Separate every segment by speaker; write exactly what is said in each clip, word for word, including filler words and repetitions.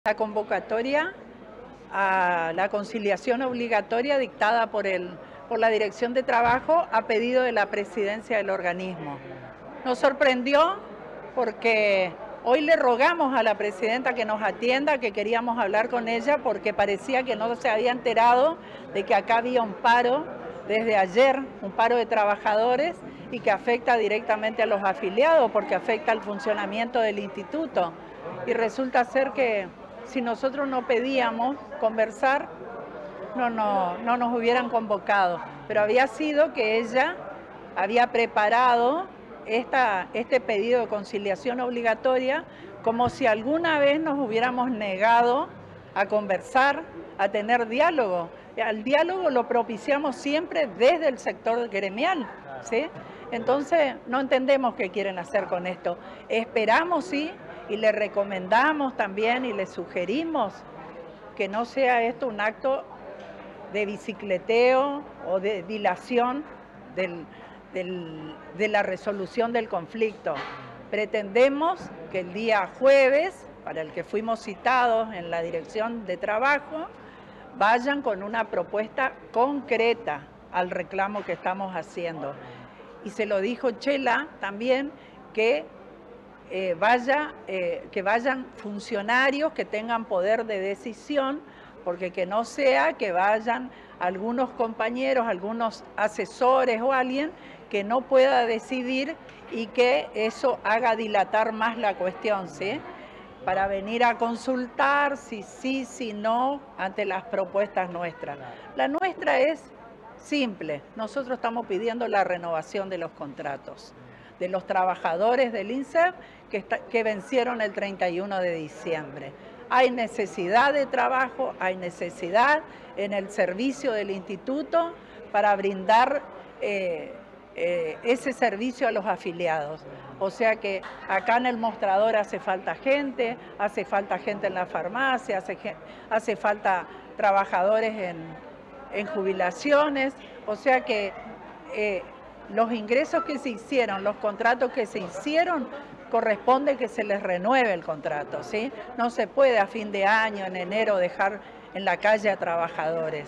Speaker 1: La convocatoria a la conciliación obligatoria dictada por, el, por la Dirección de Trabajo a pedido de la presidencia del organismo. Nos sorprendió porque hoy le rogamos a la presidenta que nos atienda, que queríamos hablar con ella porque parecía que no se había enterado de que acá había un paro desde ayer, un paro de trabajadores y que afecta directamente a los afiliados porque afecta al funcionamiento del instituto. Y resulta ser que si nosotros no pedíamos conversar, no, no, no nos hubieran convocado. Pero había sido que ella había preparado esta, este pedido de conciliación obligatoria como si alguna vez nos hubiéramos negado a conversar, a tener diálogo. Al diálogo lo propiciamos siempre desde el sector gremial, ¿sí? Entonces no entendemos qué quieren hacer con esto. Esperamos, sí, y le recomendamos también y le sugerimos que no sea esto un acto de bicicleteo o de dilación del, del, de la resolución del conflicto. Pretendemos que el día jueves, para el que fuimos citados en la Dirección de Trabajo, vayan con una propuesta concreta al reclamo que estamos haciendo. Y se lo dijo Chela también, que Eh, vaya, eh, que vayan funcionarios que tengan poder de decisión, porque que no sea que vayan algunos compañeros, algunos asesores o alguien que no pueda decidir y que eso haga dilatar más la cuestión, ¿sí? Para venir a consultar si sí, si no, ante las propuestas nuestras. La nuestra es simple, nosotros estamos pidiendo la renovación de los contratos de los trabajadores del INSEP que, está, que vencieron el treinta y uno de diciembre. Hay necesidad de trabajo, hay necesidad en el servicio del instituto para brindar eh, eh, ese servicio a los afiliados. O sea que acá en el mostrador hace falta gente, hace falta gente en la farmacia, hace, hace falta trabajadores en, en jubilaciones, o sea que eh, los ingresos que se hicieron, los contratos que se hicieron, corresponde que se les renueve el contrato, ¿sí? No se puede a fin de año, en enero, dejar en la calle a trabajadores.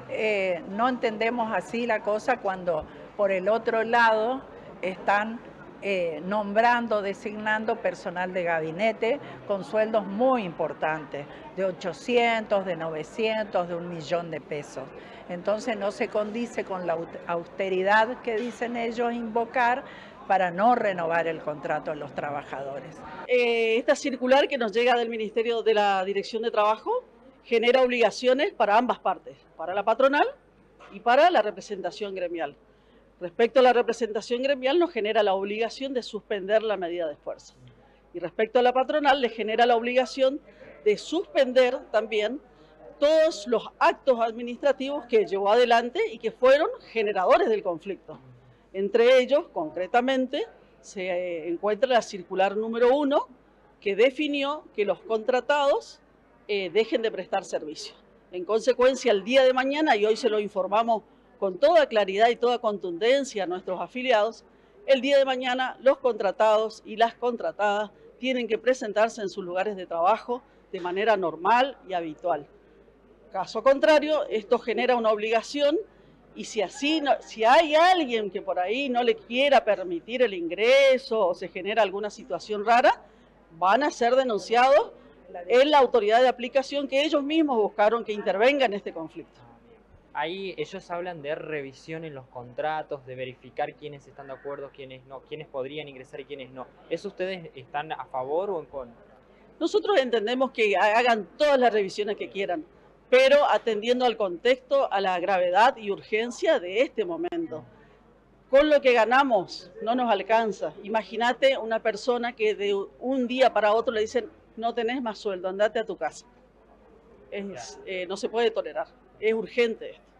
Speaker 1: Eh, no entendemos así la cosa cuando por el otro lado están eh, nombrando, designando personal de gabinete con sueldos muy importantes, de ochocientos, de novecientos, de un millón de pesos. Entonces no se condice con la austeridad que dicen ellos invocar para no renovar el contrato a los trabajadores.
Speaker 2: Eh, esta circular que nos llega del Ministerio de la Dirección de Trabajo genera obligaciones para ambas partes, para la patronal y para la representación gremial. Respecto a la representación gremial nos genera la obligación de suspender la medida de fuerza. Y respecto a la patronal le genera la obligación de suspender también todos los actos administrativos que llevó adelante y que fueron generadores del conflicto. Entre ellos, concretamente, se eh, encuentra la circular número uno, que definió que los contratados eh, dejen de prestar servicio. En consecuencia, el día de mañana, y hoy se lo informamos con toda claridad y toda contundencia a nuestros afiliados, el día de mañana los contratados y las contratadas tienen que presentarse en sus lugares de trabajo de manera normal y habitual. Caso contrario, esto genera una obligación y si así, no, si hay alguien que por ahí no le quiera permitir el ingreso o se genera alguna situación rara, van a ser denunciados en la autoridad de aplicación que ellos mismos buscaron que intervenga en este conflicto.
Speaker 3: Ahí ellos hablan de revisión en los contratos, de verificar quiénes están de acuerdo, quiénes no, quiénes podrían ingresar y quiénes no. ¿Eso ustedes están a favor o en contra?
Speaker 2: Nosotros entendemos que hagan todas las revisiones que quieran, pero atendiendo al contexto, a la gravedad y urgencia de este momento. Con lo que ganamos no nos alcanza. Imagínate una persona que de un día para otro le dicen no tenés más sueldo, andate a tu casa. Es, eh, no se puede tolerar, es urgente esto.